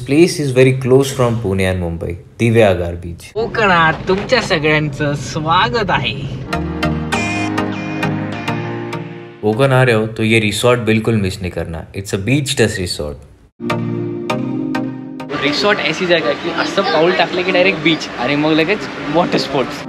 place is very close from Pune and Mumbai, दिवेआगार बीच. कोकणात तुमच्या सगळ्यांचं स्वागत आहे. कोकण आ रहे हो तो ये रिसोर्ट बिल्कुल मिस नहीं करना. It's a beach touch resort. Resort ऐसी जगह की असं पाऊल टाकले की डायरेक्ट बीच आणि मग लगेच water sports.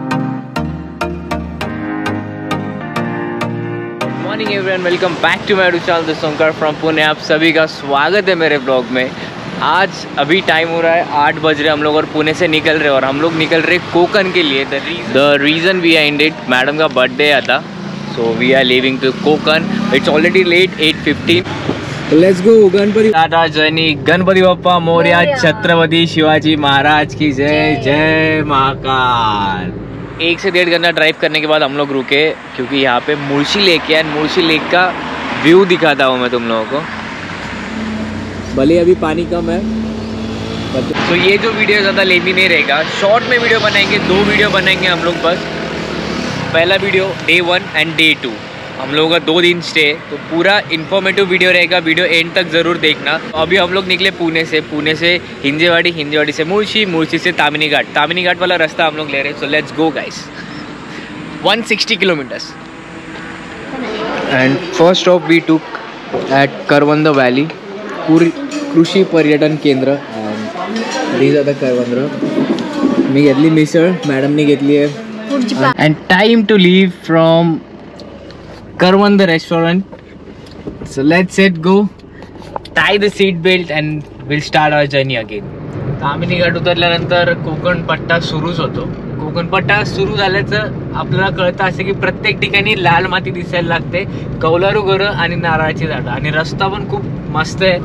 Morning everyone, welcome back to my channel the Sonkar from Pune. आप सभी का स्वागत है मेरे ब्लॉग में. आज अभी टाइम हो रहा है 8 बज रहे, हम लोग और पुणे से निकल रहे और हम लोग निकल रहे कोकण के लिए. The reason behind it, madam का बर्थडे आता, so we are living to Konkan. It's already late 8:15. Let's go. Ganpati दादा जैनी, गणपति बप्पा मोरया, छत्रपति शिवाजी महाराज की जय. जय महाकाल. 1 से 1.5 घंटा ड्राइव करने के बाद हम लोग रुके क्योंकि यहाँ पे मुर्शी लेक है. मुर्शी लेक का व्यू दिखाता हूँ मैं तुम लोगों को. भले अभी पानी कम है तो ये जो वीडियो ज़्यादा लेंदी नहीं रहेगा. शॉर्ट में वीडियो बनाएंगे, 2 वीडियो बनाएंगे हम लोग बस. पहला वीडियो डे 1 एंड डे 2. हम लोगों का 2 दिन स्टे, तो पूरा इन्फॉर्मेटिव वीडियो रहेगा. वीडियो एंड तक ज़रूर देखना. तो अभी हम लोग निकले पुणे से हिंजेवाड़ी, हिंजेवाड़ी से मुर्शी, मुर्शी से तामिनी घाट वाला रास्ता हम लोग ले रहे हैं. So let's go guys. 160 kilometres. And first stop we took at Karwand valley, कृषी पर्यटन केंद्र. दीज आर द करवंद. मी घेतली मिसळ, मॅडमनी घेतली आहे. And time to leave from Karwand restaurant. So let's go. Tie the seat belt and we'll start our journey again. Tamhini Ghat उतरल्यानंतर कोकण पट्टा सुरूच होतो. कोकण पट्टा सुरू झाल्याचं आपल्याला कळतं असं की प्रत्येक ठिकाणी लाल माती दिसायला लागते, कौलारू घरं आणि नारळाची झाडं, आणि रस्ता पण खूप मस्त आहे.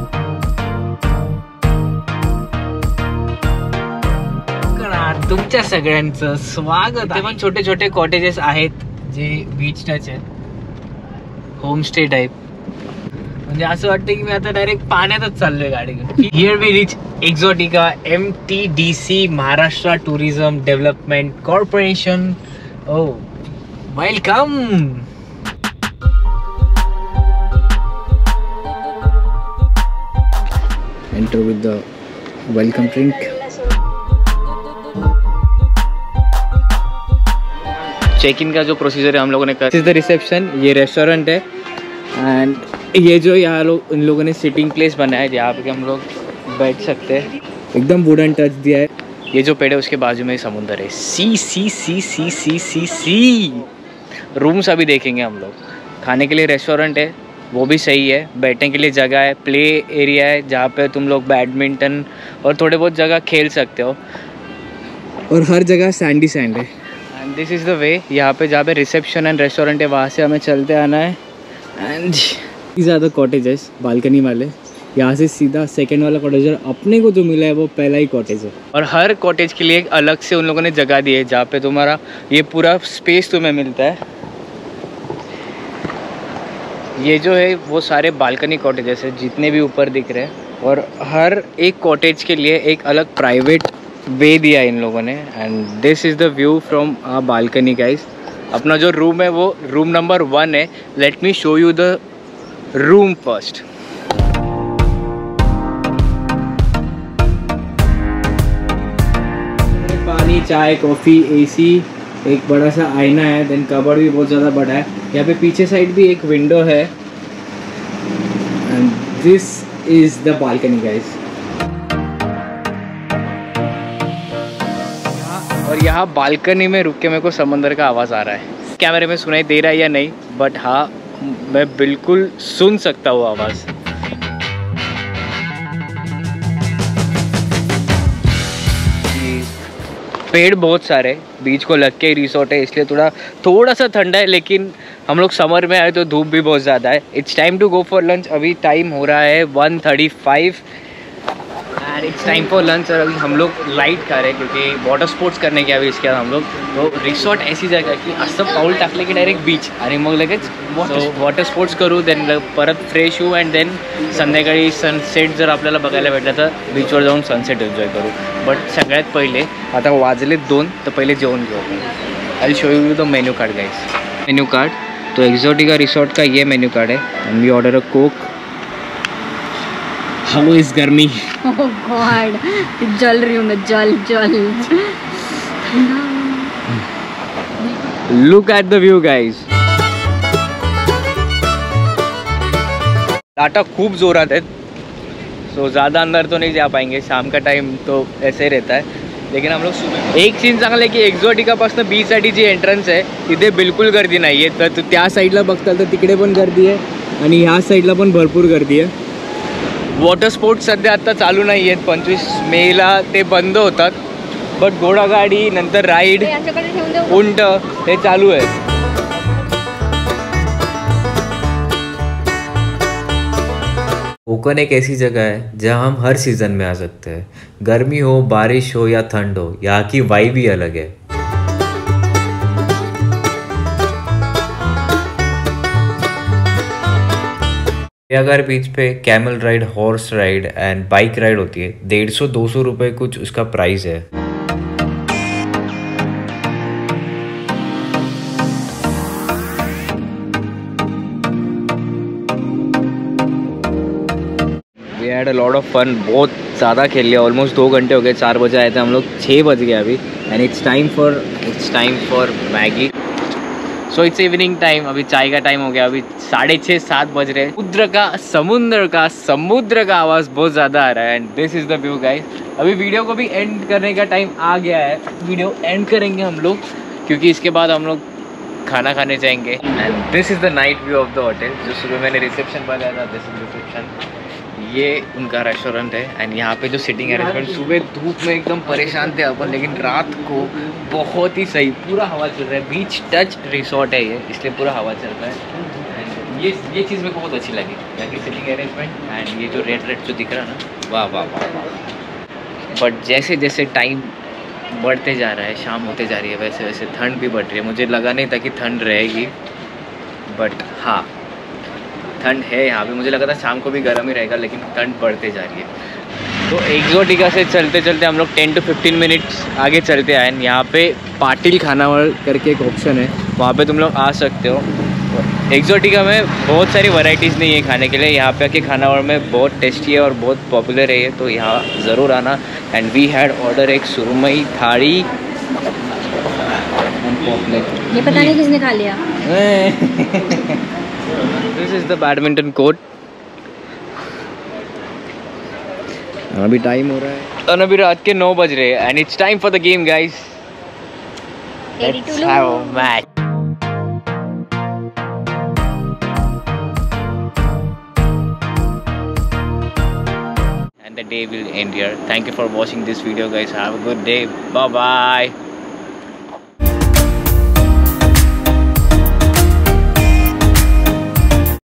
तुमच्या सगळ्यांचं स्वागत. ते पण छोटे छोटे कॉटेजेस आहेत जे बीच टच आहेत, होमस्टे टाईप. म्हणजे असं वाटतं की मी आता डायरेक्ट पाण्यातच चाललोय गाडी घेऊन. Here we reach exotica MTDC, Maharashtra tourism development corporation. Oh welcome. Enter with the welcome drink. Check in का जो प्रोसीजर है हम लोगों ने कर. This is the reception. ये रेस्टोरेंट है एंड ये जो यहाँ इन लोगों ने सिटिंग प्लेस बनाया है जहाँ पे हम लोग बैठ सकते हैं. एकदम वुडन टच दिया है. ये जो पेड़ है उसके बाजू में समुंदर है. सी. रूम्स अभी देखेंगे हम लोग. खाने के लिए रेस्टोरेंट है, वो भी सही है. बैठने के लिए जगह है, प्ले एरिया है जहाँ पे तुम लोग बैडमिंटन और थोड़े बहुत जगह खेल सकते हो. और हर जगह सैंडी सैंड है. And this is the way. यहाँ पे जहाँ पे रिसेप्शन एंड रेस्टोरेंट है वहाँ से हमें चलते आना है. And these are the cottages, balcony वाले. यहाँ से सीधा सेकेंड वाला कॉटेज, अपने को जो मिला है वो पहला ही कॉटेज है. और हर कॉटेज के लिए एक अलग से उन लोगों ने जगह दी है जहाँ पे तुम्हारा ये पूरा स्पेस तुम्हें मिलता है. ये जो है वो सारे बालकनी कॉटेजेस है जितने भी ऊपर दिख रहे हैं, और हर एक कॉटेज के लिए एक अलग प्राइवेट वे दिया इन लोगों ने. And this is the view from a balcony guys. अपना जो रूम है वो रूम नंबर 1 है. Let me show you the room first. पानी, चाय, कॉफ़ी, AC, एक बड़ा सा आईना है. देन कबर्ड भी बहुत ज़्यादा बड़ा है. यहाँ पे पीछे साइड भी एक विंडो है. And this is the balcony guys. और यहाँ बालकनी में रुक के मेरे को समंदर का आवाज़ आ रहा है. कैमरे में सुनाई दे रहा है या नहीं, बट हाँ मैं बिल्कुल सुन सकता हूँ आवाज़. पेड़ बहुत सारे, बीच को लग के ही रिसोर्ट है इसलिए थोड़ा सा ठंडा है. लेकिन हम लोग समर में आए तो धूप भी बहुत ज़्यादा है. It's time to go for lunch. अभी टाइम हो रहा है 1:35 and it's time for lunch. और अभी हम लोग लाइट खा रहे हैं क्योंकि वाटर स्पोर्ट्स करने के अभी इसके बाद हम लोग. तो रिसॉर्ट ऐसी जगह की असं पाऊल टाकले की डायरेक्ट बीच आणि मग लगेच वॉटर स्पोर्ट्स करू. देन परत फ्रेश होऊ अँड देन संध्याकाळी सनसेट जर आपल्याला बघायला भेटला तर बीचवर जाऊन सनसेट एन्जॉय करू. बट सगळ्यात पहिले आता वाजले 2 तर पहिले जेवण घेऊ आपण. I will show you the menu card guys. Menu card तो एक्सोटिका रिसोर्ट का ये मेन्यू कार्ड है. And we order a coke, how is गर्मी? ओह गॉड, जल रही हूँ मैं, जल जल। Look at the view guys. टाटा खूब जोरात है, सो ज़्यादा अंदर तो नहीं जा पाएंगे, शाम का टाइम तो ऐसे ही रहता है। लेकिन हम लोग सुबह एक सीन चांगलं आहे की एक्झॉटिकापासून बीचसाठी जी एंट्रन्स आहे तिथे बिलकुल गर्दी नाही आहे, तर त्या साईडला बघताल तर तिकडे पण गर्दी आहे आणि ह्या साईडला पण भरपूर गर्दी आहे। वॉटर स्पोर्ट्स सध्या आता चालू नाही आहेत, 25 मेला ते बंद होतात, बट घोडागाडी नंतर राईड उंट हे चालू आहे। कोकण एक ऐसी जगह है जहाँ हम हर सीज़न में आ सकते हैं। गर्मी हो, बारिश हो या ठंड हो, यहाँ की वाइब ही अलग है। अगर बीच पे camel ride, horse ride and bike ride होती है, 150-200 रुपये कुछ उसका प्राइस है। We had a lot of fun, बहुत ज़्यादा खेल लिया, ऑलमोस्ट 2 घंटे हो गए, 4 बजे आए थे हम लोग, 6 बज गए अभी, and it's time for Maggi. So it's evening time, अभी चाय का टाइम हो गया, अभी 6:30-7 बज रहे हैं। समुद्र का आवाज़ बहुत ज़्यादा आ रहा है, and this is the view guys. अभी वीडियो को भी एंड करने का टाइम आ गया है, वीडियो एंड करेंगे हम लोग क्योंकि इसके बाद हम लोग खाना खाने जाएंगे। And this is the night view of the hotel, जो सुबह मैंने रिसेप्शन बताया था, दिस इज रिसेप्शन, ये उनका रेस्टोरेंट है। एंड यहाँ पे जो सिटिंग अरेंजमेंट, सुबह धूप में एकदम परेशान थे अपन, लेकिन रात को बहुत ही सही, पूरा हवा चल रहा है, बीच टच रिसोर्ट है ये, इसलिए पूरा हवा चल रहा है। एंड ये चीज़ मेरे को बहुत अच्छी लगी, यहाँ की सिटिंग अरेंजमेंट एंड ये जो रेड जो दिख रहा है ना, वाह वाह वाह वाह। बट जैसे जैसे टाइम बढ़ते जा रहा है, शाम होते जा रही है, वैसे वैसे ठंड भी बढ़ रही है। मुझे लगा नहीं था कि ठंड रहेगी, बट हाँ ठंड है यहाँ पे। मुझे लगा था शाम को भी गर्म ही रहेगा, लेकिन ठंड बढ़ते जा रही है। तो एक्सोटिका से चलते चलते हम लोग 10 to 15 मिनट्स आगे चलते आए। यहाँ पे पाटिल खानावळ करके एक ऑप्शन है, वहाँ पे तुम लोग आ सकते हो। एक्सोटिका में बहुत सारी वैरायटीज़ नहीं है खाने के लिए, यहाँ पे आके खानावळ में बहुत टेस्टी है और बहुत पॉपुलर है ये, तो यहाँ ज़रूर आना। एंड वी हैड ऑर्डर एक सुरमई थाली, ये पता नहीं किसने खा लिया। This is the badminton court. अभी टाइम हो रहा है और अभी रात के 9 बज रहे हैं, and it's time for the game guys. Let's have a match. And the day will end here. Thank you for watching this video guys. Have a good day. Bye bye.